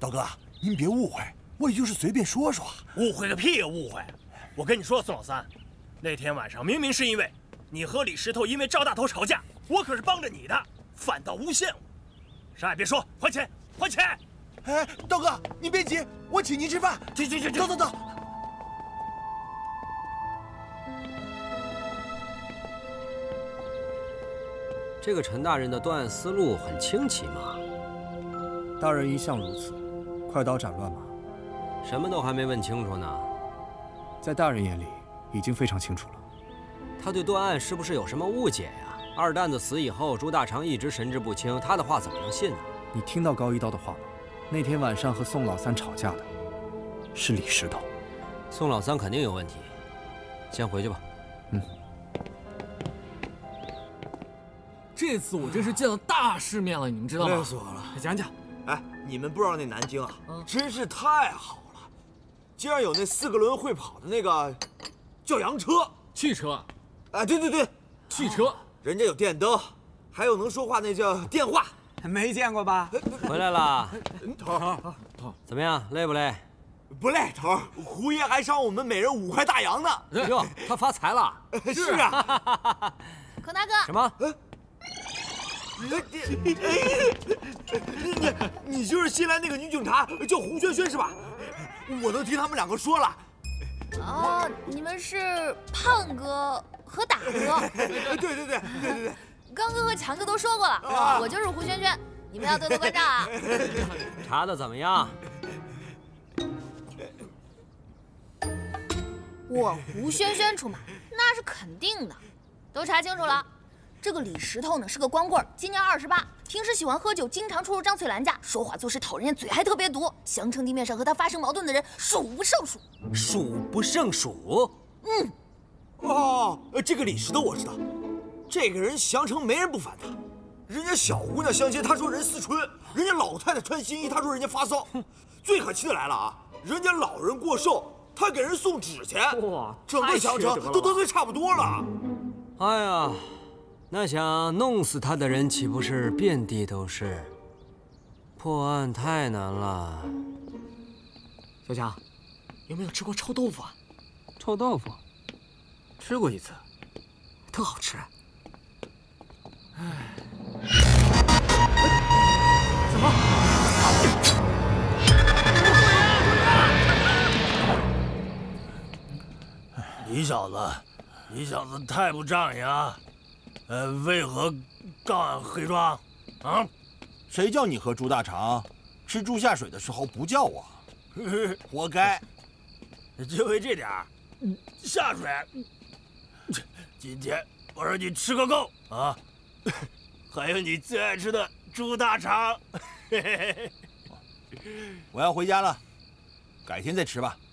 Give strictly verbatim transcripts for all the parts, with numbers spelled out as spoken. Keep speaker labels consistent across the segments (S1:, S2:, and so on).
S1: 道哥，您别误会，我也就是随便说说。
S2: 误会个屁呀！误会！我跟你说，宋老三，那天晚上明明是因为你和李石头因为赵大头吵架，我可是帮着你的，反倒诬陷我。啥也别说，还钱，还钱！
S1: 哎，道哥，你别急，我请您吃饭。
S2: 去去去去，
S1: 走走走。
S3: 这个陈大人的断案思路很清奇嘛。
S4: 大人一向如此，快刀斩乱麻。
S3: 什么都还没问清楚呢。
S4: 在大人眼里，已经非常清楚了。
S3: 他对断案是不是有什么误解呀？二蛋子死以后，朱大长一直神志不清，他的话怎么能信呢？
S4: 你听到高一刀的话吗？那天晚上和宋老三吵架的是李石头。
S3: 宋老三肯定有问题，先回去吧。
S4: 嗯。
S5: 这次我真是见到大世面了，你们知道吗？
S6: 累死我了！
S5: 讲讲。
S6: 哎，你们不知道那南京啊，嗯、真是太好了，竟然有那四个轮会跑的那个叫洋车、
S5: 汽车。
S6: 哎，对对对，
S5: 汽车，
S6: 人家有电灯，还有能说话那叫电话。
S7: 没见过吧？
S3: 回来了，
S6: 头儿，
S3: 怎么样？累不累？
S6: 不累，头儿。胡爷还赏我们每人五块大洋呢。
S3: 哟，他发财了。
S6: 是啊。
S8: 孔大哥。
S3: 什么？
S6: 你你你就是新来那个女警察，叫胡萱萱是吧？我都听他们两个说了。
S8: 哦，你们是胖哥和大哥。
S6: 对对对对对对。
S8: 刚哥和强哥都说过了，我就是胡萱萱，你们要多多关照啊。
S3: 查的怎么样？
S8: 我胡萱萱出马，那是肯定的，都查清楚了。这个李石头呢是个光棍，今年二十八，平时喜欢喝酒，经常出入张翠兰家，说话做事讨人厌，嘴还特别毒。襄城地面上和他发生矛盾的人数不胜数。
S3: 数不胜数？
S8: 嗯。
S6: 哦，这个李石头我知道，这个人降城没人不烦他。人家小姑娘相亲，他说人思春；人家老太太穿新衣，他说人家发骚。最可气的来了啊！人家老人过寿，他给人送纸钱。哇，整个降城都得罪差不多了。
S3: 哎呀！那想弄死他的人岂不是遍地都是？破案太难了。
S5: 小强，有没有吃过臭豆腐啊？
S3: 臭豆腐，
S5: 吃过一次，特好吃。哎，什么？
S2: 你小子，你小子太不仗义啊！呃，为何告俺黑庄？啊？
S1: 谁叫你和朱大长吃猪下水的时候不叫我？活该！
S2: 就为这点儿，下水！今天我让你吃个够啊！还有你最爱吃的猪大肠。
S1: 我要回家了，改天再吃吧。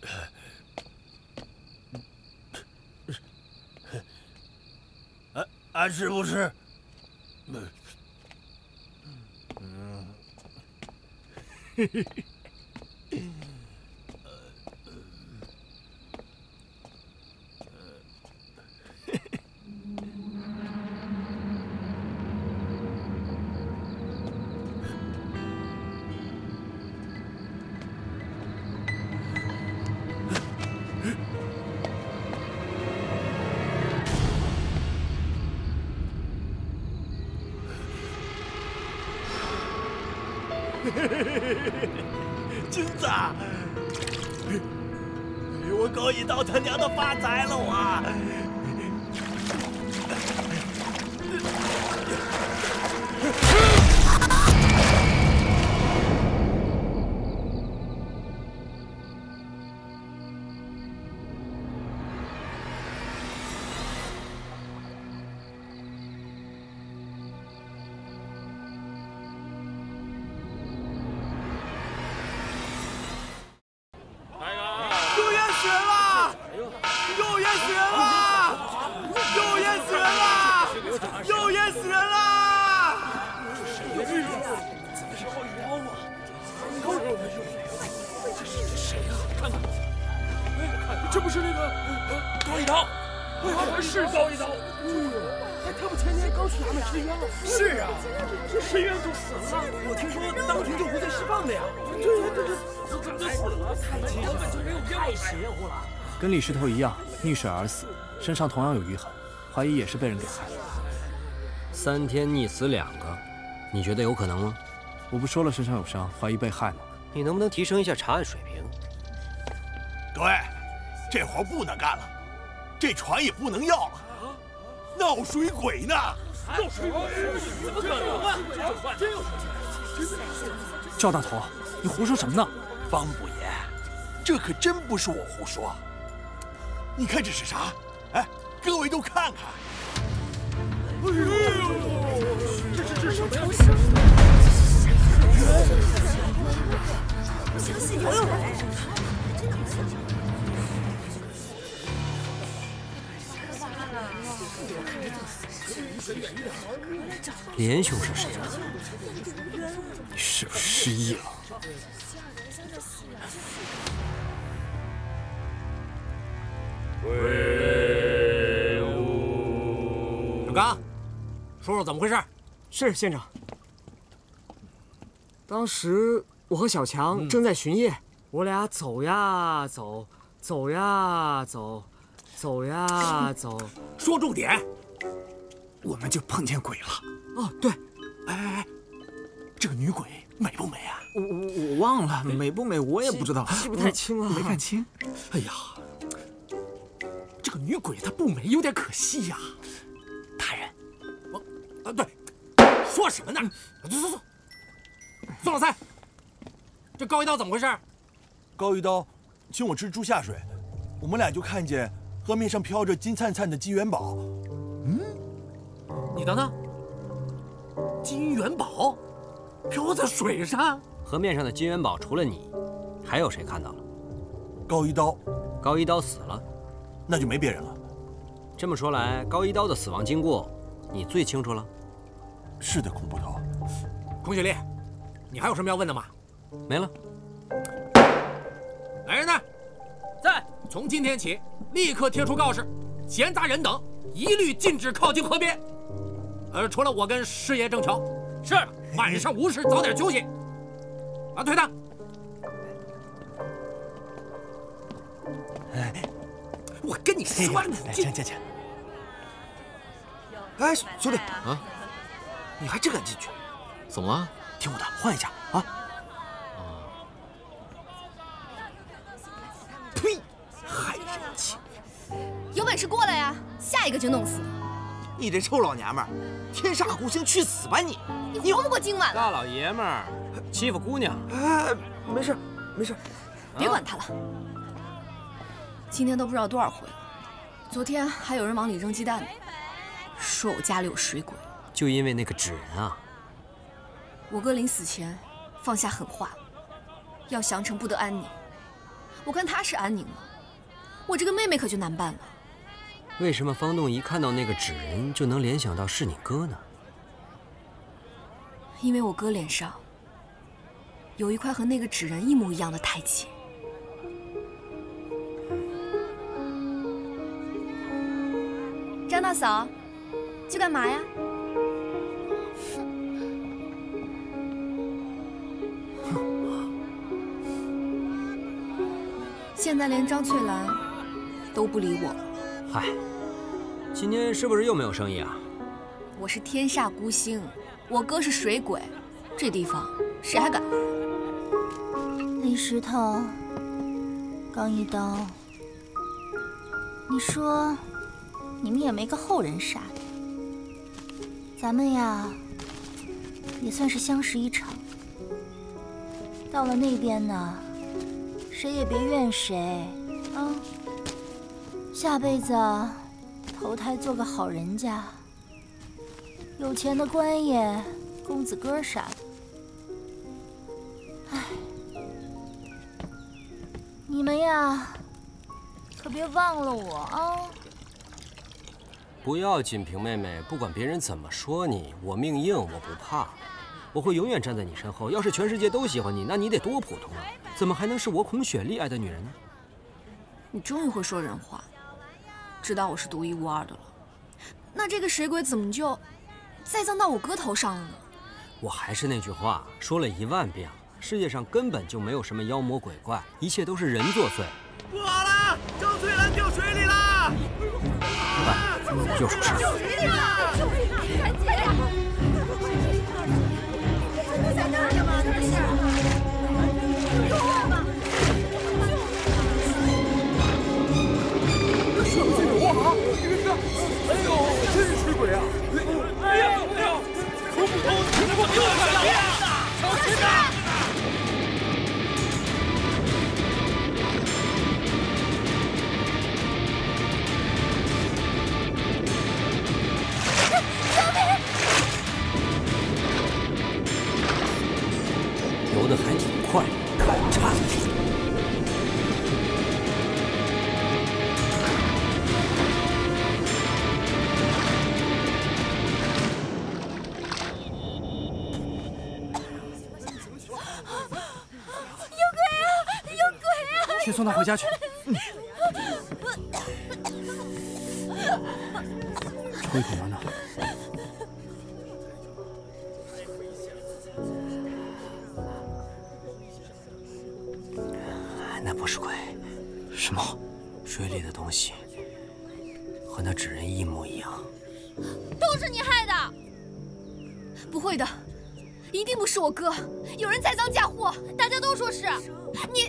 S2: 俺是不是？嗯，嗯，嘿嘿嘿。金子，我高一刀他娘的发财了我！
S5: 这不是那个高一刀，是高一刀。 他们前天刚去衙门吃冤了。是啊，吃冤就死了。我听说当庭就无罪释放的呀。对呀对对，怎么就死了？太蹊跷了，太邪乎了。
S4: 跟李石头一样，溺水而死，身上同样有淤痕，怀疑也是被人给害了。
S3: 三天溺死两个，你觉得有可能吗？
S4: 我不说了身上有伤，怀疑被害吗？
S3: 你能不能提升一下查案水平？
S1: 对，这活不能干了，这船也不能要了，闹水鬼呢！
S2: 闹水鬼？怎么可能啊？真有
S4: 赵大头，你胡说什么呢？
S1: 方不言，这可真不是我胡说。你看这是啥？哎，各位都看看。哎呦，这这这什么呀？
S8: 相信游泳。
S3: 连凶是谁啊？
S4: 你是不是失忆了？
S5: 小刚，说说怎么回事？
S7: 是县长。当时我和小强正在巡夜，我俩走呀走，走呀走，走呀走。
S5: 说重点。我们就碰见鬼了。
S7: 哦，对。
S5: 哎哎哎，这个女鬼美不美啊？
S6: 我我我忘了美不美，我也不知道，
S7: 记不太清了，
S6: 没看清。
S5: 哎呀，这个女鬼她不美，有点可惜呀。大人，我啊对，说什么呢？走走走，宋老三，这高一刀怎么回事？
S1: 高一刀请我吃猪下水，我们俩就看见河面上飘着金灿灿的金元宝。嗯，
S5: 你等等，金元宝飘在水上。
S3: 河面上的金元宝除了你，还有谁看到了？
S1: 高一刀，
S3: 高一刀死了，
S1: 那就没别人了。
S3: 这么说来，高一刀的死亡经过，你最清楚了。
S1: 是的，孔捕头。
S5: 孔雪莉，你还有什么要问的吗？
S3: 没了。
S5: 来人呢？在。从今天起，立刻贴出告示，闲杂人等一律禁止靠近河边。呃，除了我跟师爷郑桥。是。晚上无事早点休息。啊，退堂。
S1: 哎，
S5: 我跟你说，你
S1: 进进进。
S6: 哎，兄弟
S5: 啊，
S6: 你还真敢进去？
S5: 怎么了？
S6: 听我的，换一家啊！呸！害人精！
S8: 有本事过来呀，下一个就弄死你！
S6: 你这臭老娘们儿，天煞孤星，去死吧你！
S8: 你活不过今晚了。
S3: 大老爷们儿欺负姑娘。
S6: 哎，没事，没事。
S8: 别管他了。今天都不知道多少回了，昨天还有人往里扔鸡蛋呢，说我家里有水鬼。
S3: 就因为那个纸人啊。
S8: 我哥临死前放下狠话，要降城不得安宁。我看他是安宁了，我这个妹妹可就难办了。
S3: 为什么方栋一看到那个纸人就能联想到是你哥呢？
S8: 因为我哥脸上有一块和那个纸人一模一样的太极。张大嫂，去干嘛呀？现在连张翠兰都不理我了。
S3: 嗨，今天是不是又没有生意啊？
S8: 我是天煞孤星，我哥是水鬼，这地方谁还敢来？
S9: 李石头，刚一刀，你说你们也没个后人啥的，咱们呀也算是相识一场。到了那边呢，谁也别怨谁啊！下辈子投胎做个好人家，有钱的官爷、公子哥啥的。唉，你们呀，可别忘了我啊！
S3: 不要紧，平妹妹，不管别人怎么说你，我命硬，我不怕，我会永远站在你身后。要是全世界都喜欢你，那你得多普通啊！怎么还能是我孔雪莉爱的女人呢？
S8: 你终于会说人话，知道我是独一无二的了。 那这个水鬼怎么就栽赃到我哥头上了呢？
S3: 我还是那句话，说了一万遍了，世界上根本就没有什么妖魔鬼怪，一切都是人作祟。
S2: 不好了，张翠兰掉水里了！
S3: 快，又出事了！
S8: 掉水里了！救命啊！赶紧呀！这在哪儿呢吗？这是！救我吧！
S1: 水不进油啊！你看看，哎呦，真是水鬼啊！哎呀哎呀，头不头，头不头，小心啊！小心啊！
S3: 游得还挺快，看叉！
S9: 有鬼啊！有鬼啊！
S4: 先送他回家去。嗯。抽一口暖暖。
S3: 那不是鬼，
S4: 什么？
S3: 水里的东西和那纸人一模一样。
S8: 都是你害的！不会的，一定不是我哥，有人栽赃嫁祸，大家都说是你。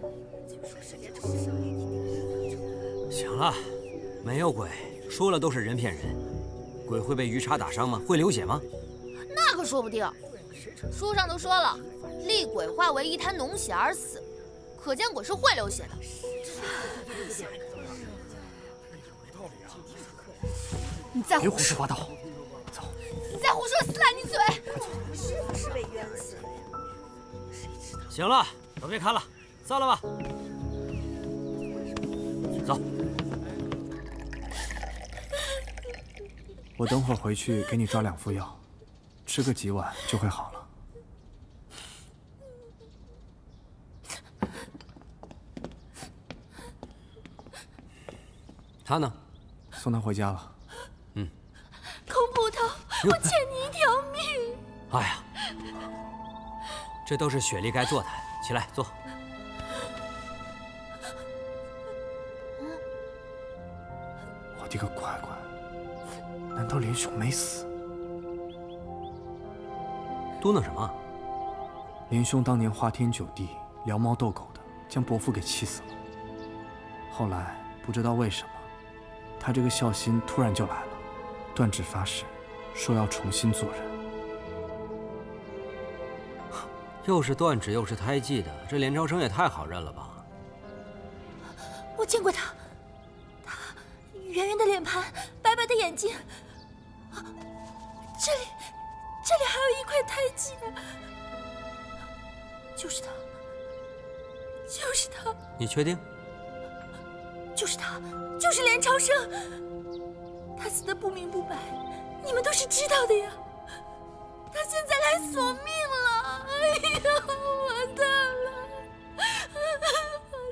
S3: 行了，没有鬼，说了都是人骗人。鬼会被鱼叉打伤吗？会流血吗？
S8: 那可说不定。书上都说了，厉鬼化为一滩脓血而死。 可见鬼是会流血的。你再
S4: 别胡说八道，走！
S8: 你再胡说，撕烂你嘴！
S10: 是不是被冤死了呀？
S3: 行了，都别看了，散了吧。走。
S4: 我等会儿回去给你抓两副药，吃个几碗就会好了。
S3: 他呢？
S4: 送他回家了。
S3: 嗯。
S9: 空捕头，我欠你一条命。
S3: 哎呀，这都是雪莉该做的。起来，坐。
S4: 我的个乖乖！难道连兄没死？
S3: 嘟囔什么？
S4: 连兄当年花天酒地、撩猫逗狗的，将伯父给气死了。后来不知道为什么。 他这个孝心突然就来了，断指发誓，说要重新做人。
S3: 又是断指又是胎记的，这连超生也太好认了吧？
S9: 我见过他，他圆圆的脸盘，白白的眼睛，啊，这里，这里还有一块胎记，就是他，就是他。
S3: 你确定？
S9: 就是他，就是连超生。他死的不明不白，你们都是知道的呀。他现在来索命了，哎呀，完蛋了，完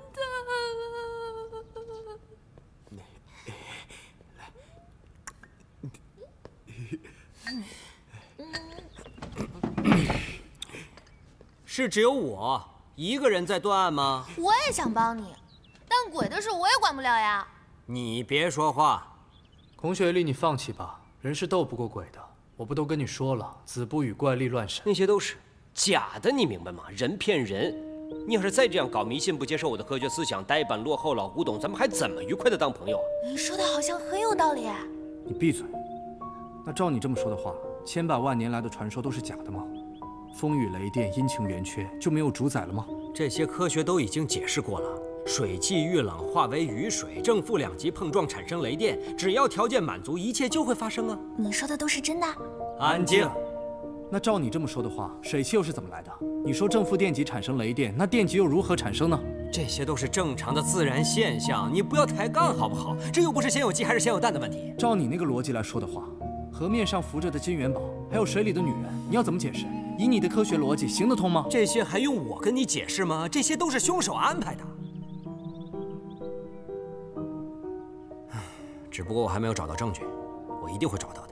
S3: 蛋了。是只有我一个人在断案吗？
S8: 我也想帮你。 但鬼的事我也管不了呀！
S3: 你别说话，
S4: 孔雪莉，你放弃吧，人是斗不过鬼的。我不都跟你说了，子不语怪力乱神，
S3: 那些都是假的，你明白吗？人骗人。你要是再这样搞迷信，不接受我的科学思想，呆板落后老古董，咱们还怎么愉快的当朋友啊？
S8: 你说的好像很有道理。
S4: 你闭嘴。那照你这么说的话，千百万年来的传说都是假的吗？风雨雷电、阴晴圆缺就没有主宰了吗？
S3: 这些科学都已经解释过了。 水汽遇冷化为雨水，正负两极碰撞产生雷电，只要条件满足，一切就会发生啊！
S8: 你说的都是真的？
S3: 安静。
S4: 那照你这么说的话，水汽又是怎么来的？你说正负电极产生雷电，那电极又如何产生呢？
S3: 这些都是正常的自然现象，你不要抬杠好不好？这又不是先有鸡还是先有蛋的问题。
S4: 照你那个逻辑来说的话，河面上浮着的金元宝，还有水里的女人，你要怎么解释？以你的科学逻辑，行得通吗？
S3: 这些还用我跟你解释吗？这些都是凶手安排的。 只不过我还没有找到证据，我我一定会找到的。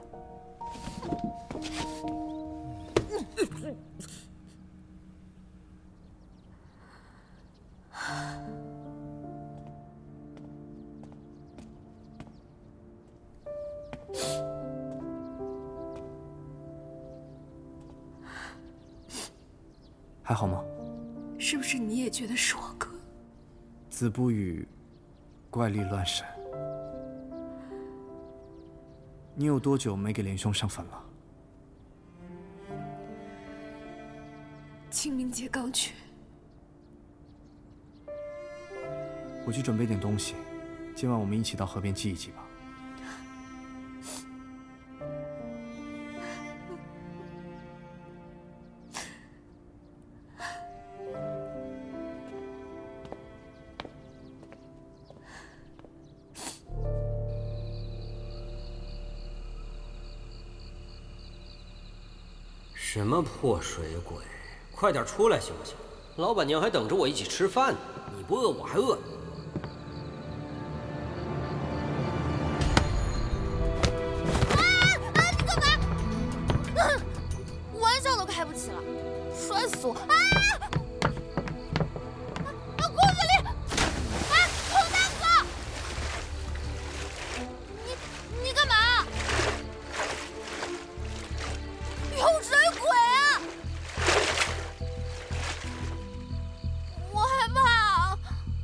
S4: 还好吗？
S11: 是不是你也觉得是我哥？
S4: 子不语，怪力乱神。你有多久没给连兄上坟了？
S11: 清明节刚去。
S4: 我去准备点东西，今晚我们一起到河边祭一祭吧。
S3: 什么破水鬼！快点出来行不行？老板娘还等着我一起吃饭呢。你不饿，我还饿呢。
S8: 啊啊！你干嘛？啊、玩笑都开不起了，摔死我！啊！啊！裤子里！啊！孔大哥，你你干嘛？有水鬼啊！我害怕。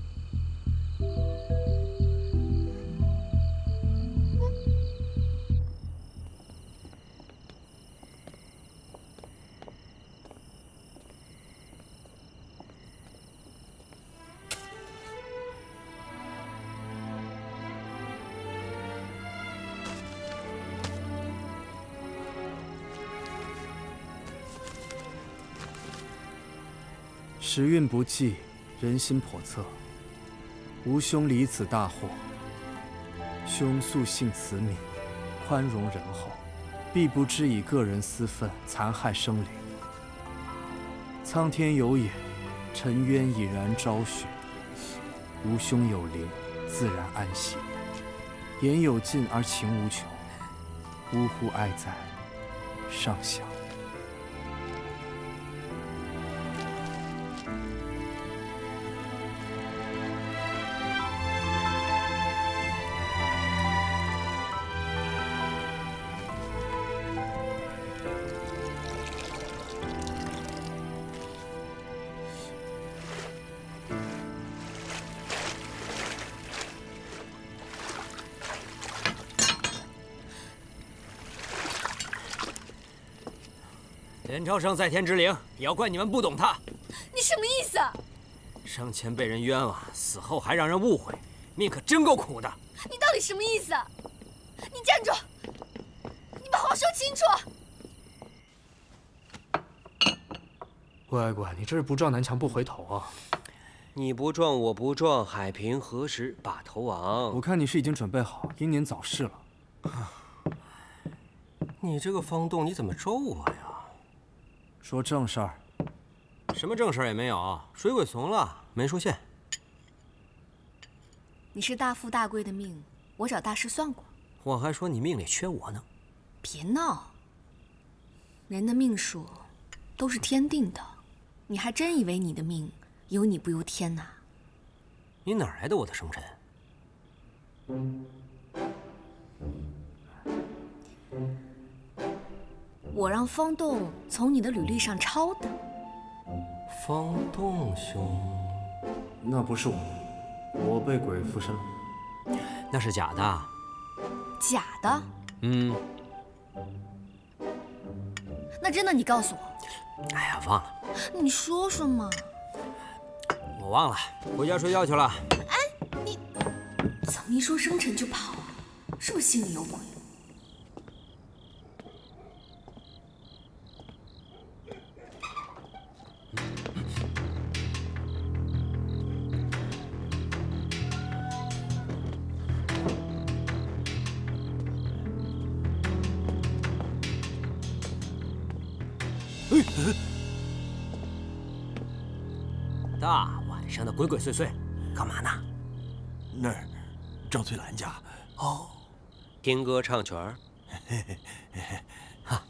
S4: 时运不济，人心叵测。吾兄离此大祸，兄素性慈悯，宽容仁厚，必不知以个人私愤残害生灵。苍天有眼，沉渊已然昭雪。吾兄有灵，自然安息。言有尽而情无穷，呜呼哀哉，上想。
S3: 连超生在天之灵，也要怪你们不懂他。
S11: 你什么意思啊？
S3: 生前被人冤枉，死后还让人误会，命可真够苦的。
S11: 你到底什么意思啊？你站住！你把话说清楚！
S4: 乖乖，你这是不撞南墙不回头啊！
S3: 你不撞我不撞，海平何时把头亡？
S4: 我看你是已经准备好英年早逝了。
S3: 你这个方洞，你怎么咒我呀？
S4: 说正事儿。
S3: 什么正事儿也没有，水鬼怂了，没出现。
S11: 你是大富大贵的命，我找大师算过。
S3: 我还说你命里缺我呢。
S11: 别闹，人的命数都是天定的，你还真以为你的命由你不由天呐？
S3: 你哪来的我的生辰？
S11: 我让方栋从你的履历上抄的。
S3: 方栋兄，
S4: 那不是我，我被鬼附身了。
S3: 那是假的。
S11: 假的？
S3: 嗯。
S11: 那真的你告诉我。
S3: 哎呀，忘了。
S11: 你说说嘛。
S3: 我忘了，回家睡觉去了。
S11: 哎，你怎么一说生辰就跑啊？是不是心里有鬼？
S3: 大晚上的鬼鬼祟祟，干嘛呢？
S1: 那儿，张翠兰家。哦，
S3: 听歌唱曲儿。 哈。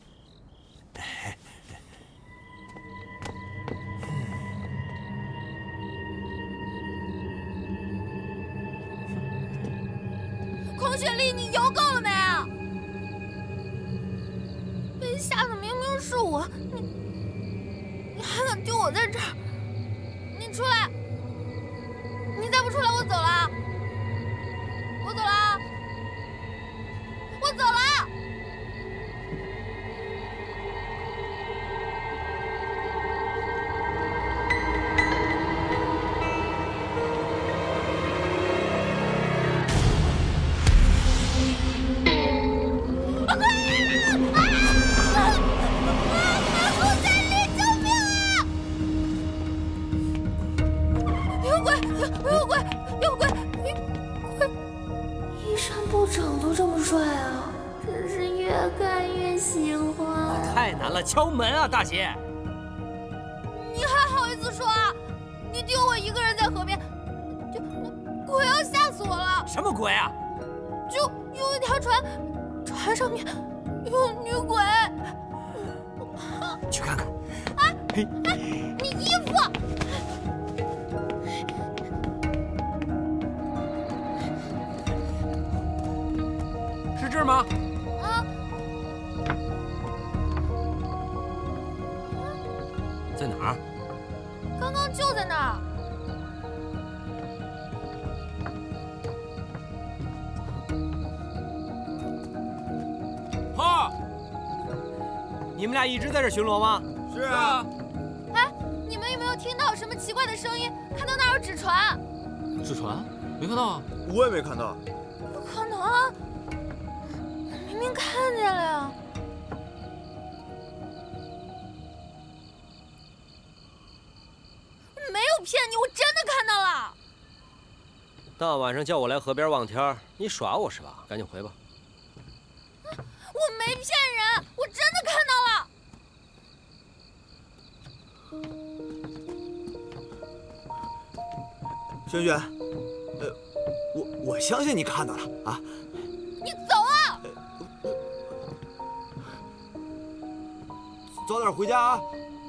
S8: 孔雪莉，你游够了没啊？被吓的明明是我，你你还敢丢我在这儿？你出来！你再不出来，我走了！我走了！我走了！
S3: 敲门啊，大姐！
S8: 你还好意思说啊？你丢我一个人在河边，就鬼要吓死我了！
S3: 什么鬼啊？
S8: 就有一条船，船上面有女鬼。
S3: 去看看。
S8: 啊！哎，你衣服！
S5: 是这儿吗？
S8: 啊！
S3: 在哪儿？
S8: 刚刚就在那儿。
S3: 炮，你们俩一直在这巡逻吗？
S6: 是啊。
S8: 哎，你们有没有听到什么奇怪的声音？看到那儿有纸船。
S5: 纸船？没看到啊。
S6: 我也没看到。
S8: 不可能啊！明明看见了呀。没有骗你，我真的看到了。
S3: 大晚上叫我来河边望天儿，你耍我是吧？赶紧回吧。
S8: 我没骗人，我真的看到了。
S6: 轩轩，呃，我我相信你看到了啊。
S8: 你走啊！
S6: 早点回家啊。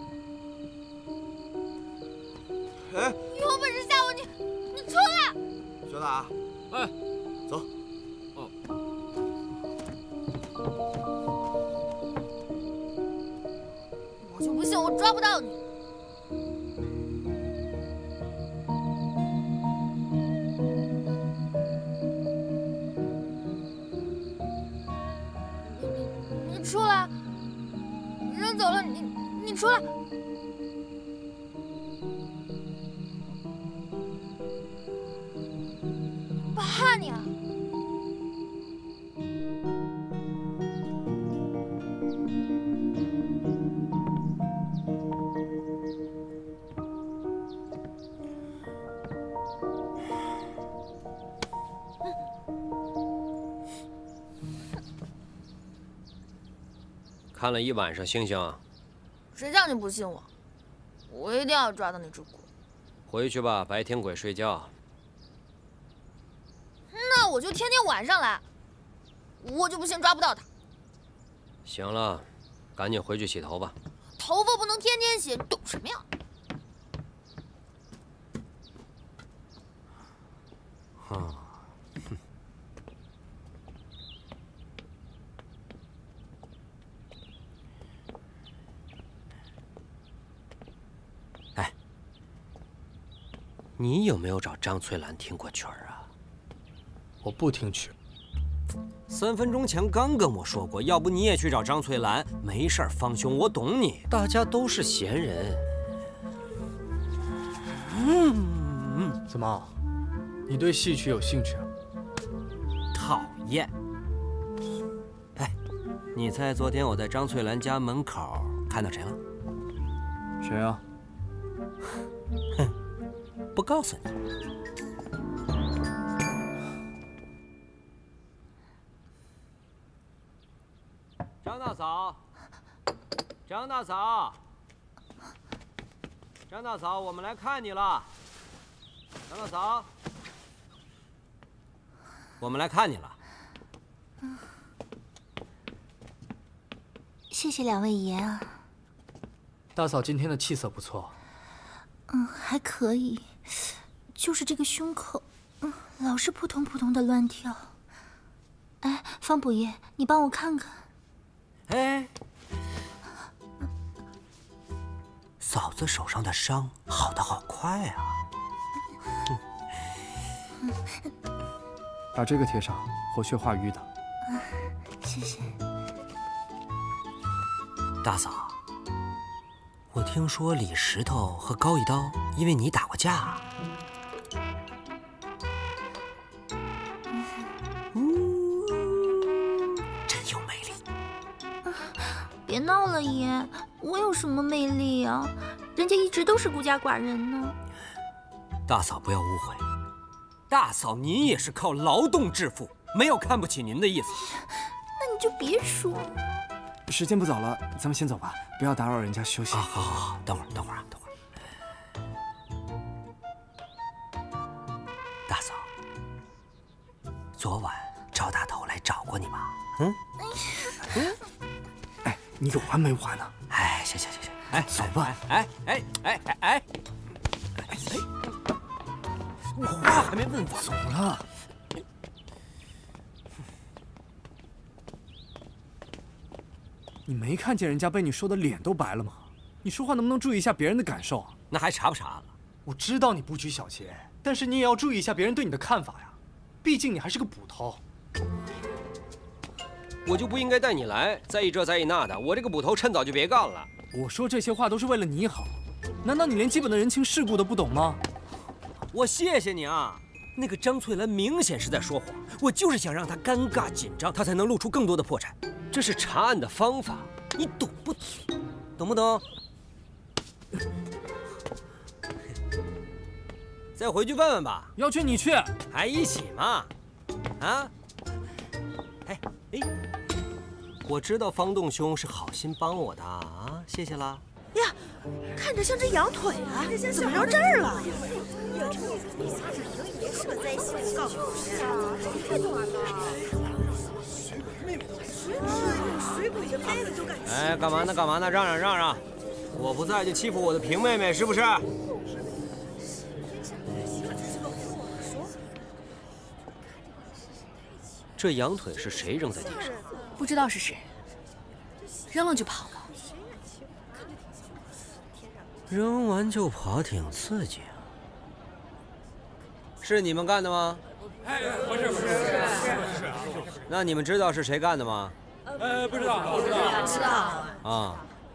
S6: 哎，
S8: 有本事吓我你，你出来！
S6: 小打，
S5: 哎，
S6: 走。
S5: 哦。
S8: 我就不信我抓不到你。你你出来！人走了，你你出来！怕你啊！
S3: 看了一晚上星星啊！
S8: 谁叫你不信我？我一定要抓到那只鬼。
S3: 回去吧，白天鬼睡觉。
S8: 那我就天天晚上来，我就不信抓不到他。
S3: 行了，赶紧回去洗头吧。
S8: 头发不能天天洗，你懂什么呀？
S3: 啊，哼。哎，你有没有找张翠兰听过曲儿啊？
S4: 我不听曲。
S3: 三分钟前刚跟我说过，要不你也去找张翠兰。没事儿，方兄，我懂你，大家都是闲人。
S4: 嗯嗯，怎么，你对戏曲有兴趣啊？
S3: 讨厌。哎，你猜昨天我在张翠兰家门口看到谁了？
S4: 谁啊？
S3: 哼，不告诉你。张大嫂，张大嫂，张大嫂，我们来看你了。张大嫂，我们来看你了。
S9: 谢谢两位爷啊。
S4: 大嫂今天的气色不错。
S9: 嗯，还可以，就是这个胸口，嗯，老是扑通扑通的乱跳。哎，方伯爷，你帮我看看。
S3: 哎，嫂子手上的伤好得好快啊！
S4: 把这个贴上，活血化瘀的。
S9: 嗯，谢谢。
S3: 大嫂，我听说李石头和高一刀因为你打过架。嗯，真有魅力。
S9: 别闹了，爷，我有什么魅力啊？人家一直都是孤家寡人呢。
S3: 大嫂不要误会，大嫂您也是靠劳动致富，没有看不起您的意思。
S9: 那你就别说。
S4: 时间不早了，咱们先走吧，不要打扰人家休息。
S3: 啊，好好好，等会儿，等会儿啊，等会儿。大嫂，昨晚赵大头来找过你吗？嗯？
S4: 嗯？哎，你有完没完呢？
S3: 哎，行行行行，哎，
S4: 走吧。
S3: 哎哎哎哎哎，哎，我话还没问完。
S4: 走了。你没看见人家被你说的脸都白了吗？你说话能不能注意一下别人的感受啊？
S3: 那还查不查了？
S4: 我知道你不拘小节，但是你也要注意一下别人对你的看法呀。毕竟你还是个捕头。
S3: 我就不应该带你来，在意这在意那的。我这个捕头趁早就别干了。
S4: 我说这些话都是为了你好，难道你连基本的人情世故都不懂吗？
S3: 我谢谢你啊。那个张翠兰明显是在说谎，我就是想让她尴尬紧张，她才能露出更多的破绽。这是查案的方法，你懂不懂？懂不懂？再回去问问吧。
S4: 要去你去，
S3: 还一起嘛？啊？哎哎，我知道方栋兄是好心帮我的啊，谢谢啦。
S10: 呀，看着像只羊腿啊，怎么绕这儿了？
S3: 哎，干嘛呢？干嘛呢？让让让让！我不在就欺负我的平妹妹，是不是？这羊腿是谁扔在地上？
S11: 不知道是谁，扔了就跑了。
S3: 扔完就跑，挺刺激啊！是你们干的吗？
S5: 哎，不是不是不是。
S3: 那你们知道是谁干的吗？
S5: 呃，不知道，不知道，
S10: 知道。
S3: 啊，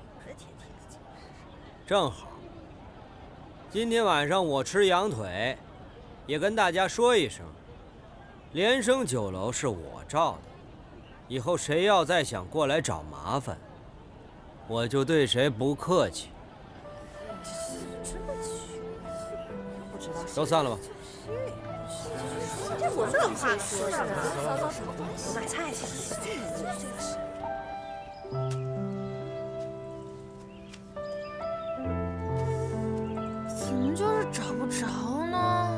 S3: 正好，今天晚上我吃羊腿，也跟大家说一声，连生酒楼是我罩的，以后谁要再想过来找麻烦，我就对谁不客气。都散了吧。
S10: 这我这话说的，早早吵，我买菜去。
S8: 怎么就是找不着呢？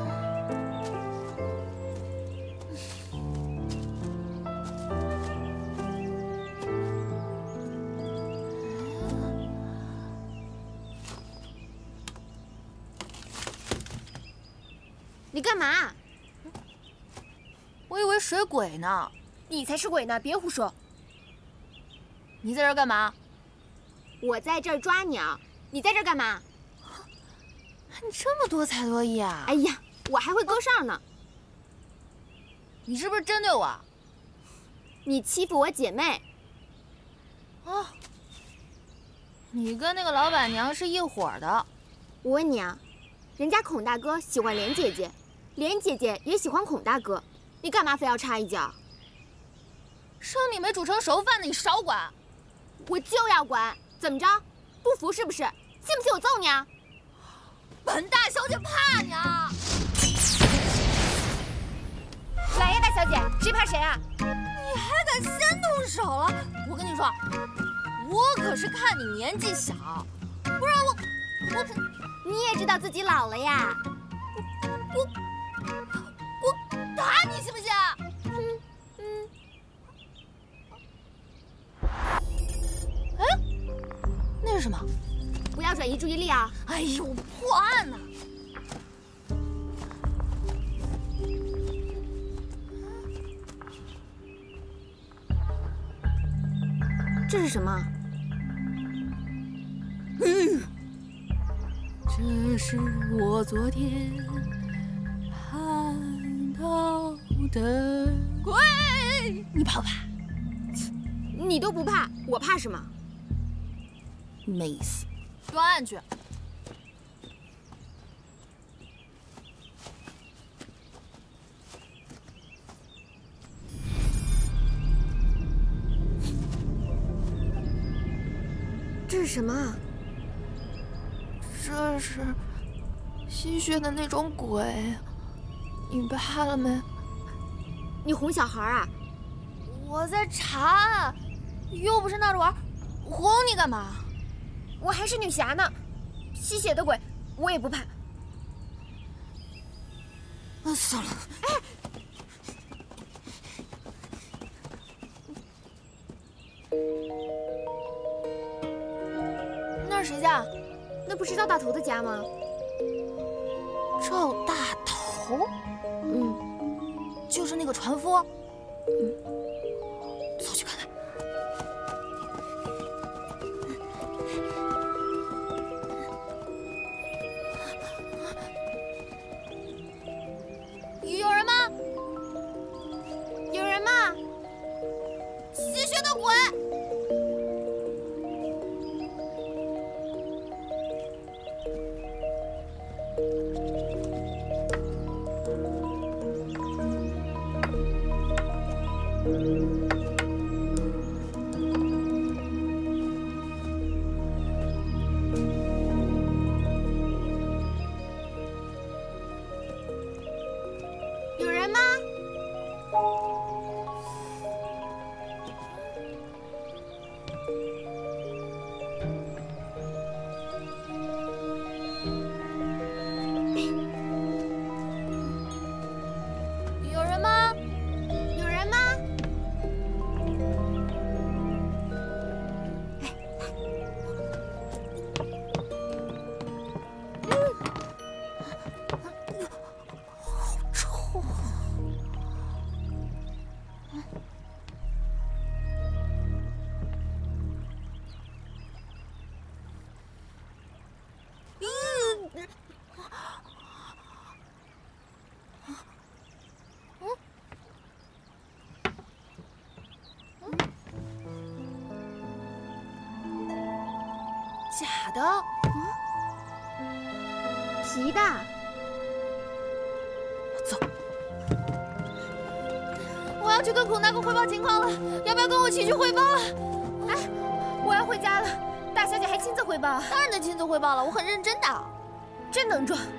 S12: 你干嘛？
S8: 我以为水鬼呢。
S12: 你才是鬼呢！别胡说。
S8: 你在这儿干嘛？
S12: 我在这儿抓鸟。你在这儿干嘛？
S8: 你这么多才多艺啊！
S12: 哎呀，我还会勾哨呢。
S8: 你是不是针对我？
S12: 你欺负我姐妹。
S8: 啊！你跟那个老板娘是一伙的。
S12: 我问你啊，人家孔大哥喜欢莲姐姐，莲姐姐也喜欢孔大哥，你干嘛非要插一脚？
S8: 生米没煮成熟饭呢，你少管！
S12: 我就要管，怎么着？不服是不是？信不信我揍你啊？
S8: 本大小姐怕你啊！
S12: 来呀，大小姐，谁怕谁啊？
S8: 你还敢先动手了？我跟你说，我可是看你年纪小，不然我我可……
S12: 你也知道自己老了呀？
S8: 我我我打你信不信？嗯嗯。哎， 是什么？
S12: 不要转移注意力啊！
S8: 哎呦，破案呢！
S12: 这是什么？
S11: 嗯，这是我昨天看到的鬼。
S8: 你怕不怕？
S12: 你都不怕，我怕什么？
S8: 没死，专案去。
S12: 这是什么啊？
S8: 这是吸血的那种鬼，你怕了没？
S12: 你哄小孩啊？
S8: 我在查，又不是闹着玩，哄你干嘛？
S12: 我还是女侠呢，吸血的鬼我也不怕。
S8: 啊，算了。
S12: 哎，
S8: 那是谁家？
S12: 那不是赵大头的家吗？
S8: 赵大头？
S12: 嗯，
S8: 就是那个船夫。嗯，走去看看。有人吗？
S12: 有人吗？
S8: 吸血的鬼！
S12: 有人吗？
S8: 有人吗？
S12: 有人吗？
S8: 好臭啊！假的，
S12: 皮的。
S8: 走。我要去跟孔大哥汇报情况了，要不要跟我一起去汇报啊？
S12: 哎，我要回家了，大小姐还亲自汇报？
S8: 当然能亲自汇报了，我很认真的。
S12: 真能装。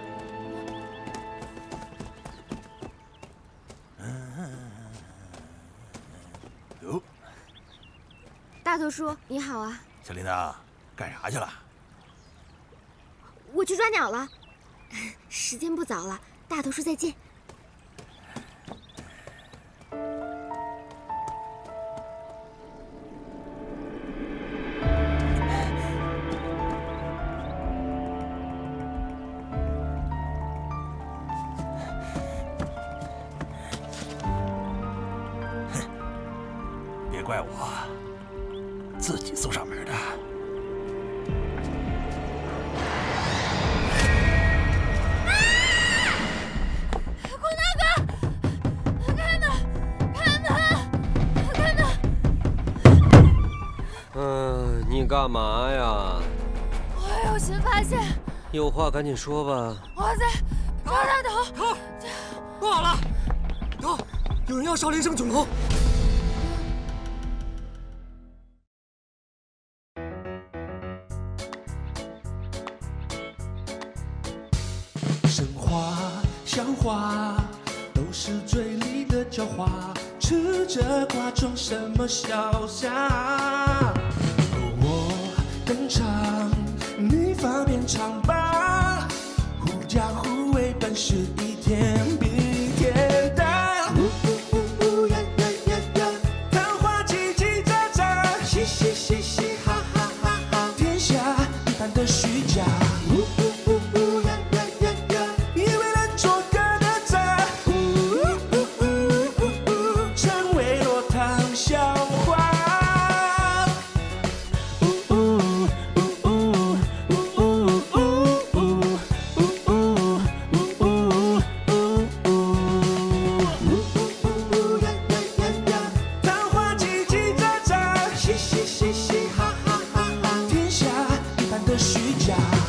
S1: 哟，
S12: 大头叔你好啊。
S1: 小琳娜，干啥去了？
S12: 我去抓鸟了，时间不早了，大头叔再见。
S1: 别怪我，自己送上门的。
S3: 嗯，你干嘛呀？
S8: 我有新发现。
S3: 有话赶紧说吧。
S8: 我在赵大头。
S5: 头，不好了，头，有人要少林生囧头。
S13: 神话、笑话都是嘴里的狡猾，吃着瓜装什么潇洒？我登场，你方便唱吧，狐假虎威本事一天比一天大。呜呜呜呜呀呀呀呀，桃花叽叽喳喳，嘻嘻嘻嘻哈哈哈哈，天虚假。